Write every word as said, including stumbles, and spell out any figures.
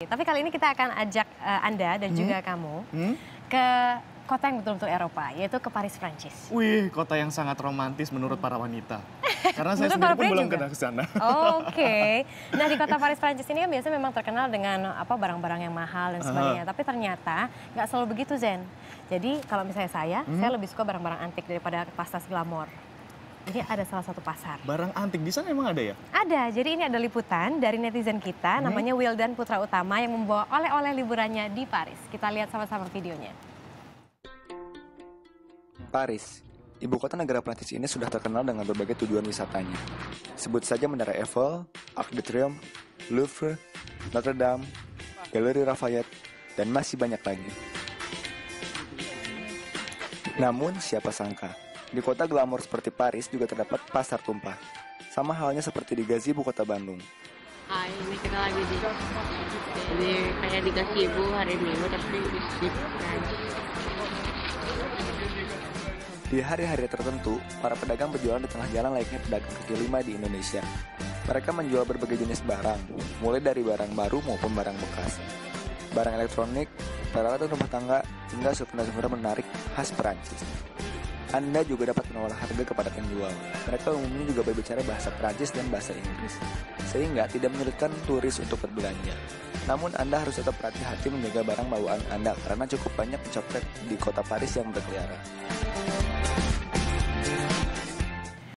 Tapi kali ini kita akan ajak uh, Anda dan hmm? juga kamu hmm? ke kota yang betul-betul Eropa, yaitu ke Paris, Prancis. Wih, kota yang sangat romantis menurut para wanita. Karena saya sendiri pun belum pernah ke sana. Oke. Okay. Nah, di kota Paris, Prancis ini kan biasanya memang terkenal dengan apa barang-barang yang mahal dan sebagainya. Uh. Tapi ternyata nggak selalu begitu, Zen. Jadi kalau misalnya saya, hmm? saya lebih suka barang-barang antik daripada pasar glamor. Ini ada salah satu pasar. Barang antik di sana emang ada ya? Ada. Jadi ini ada liputan dari netizen kita, hmm? namanya Wildan Putra Utama yang membawa oleh-oleh liburannya di Paris. Kita lihat sama-sama videonya. Paris, ibu kota negara Prancis ini sudah terkenal dengan berbagai tujuan wisatanya. Sebut saja Menara Eiffel, Arc de Triomphe, Louvre, Notre Dame, Galeri Lafayette, dan masih banyak lagi. Namun, siapa sangka, di kota glamor seperti Paris juga terdapat pasar tumpah. Sama halnya seperti di Gazi, ibu kota Bandung. Hai, ini kita lagi di, di kayak di Gazebo hari Minggu, tapi di Prancis. Di hari-hari tertentu, para pedagang berjualan di tengah jalan layaknya pedagang kaki lima di Indonesia. Mereka menjual berbagai jenis barang, mulai dari barang baru maupun barang bekas. Barang elektronik, peralatan rumah tangga, hingga souvenir-souvenir menarik khas Perancis. Anda juga dapat menolak harga kepada penjual. Mereka umumnya juga berbicara bahasa Perancis dan bahasa Inggris, sehingga tidak menyulitkan turis untuk berbelanja. Namun Anda harus tetap hati-hati menjaga barang bawaan Anda karena cukup banyak pencopet di kota Paris yang berkeliaran.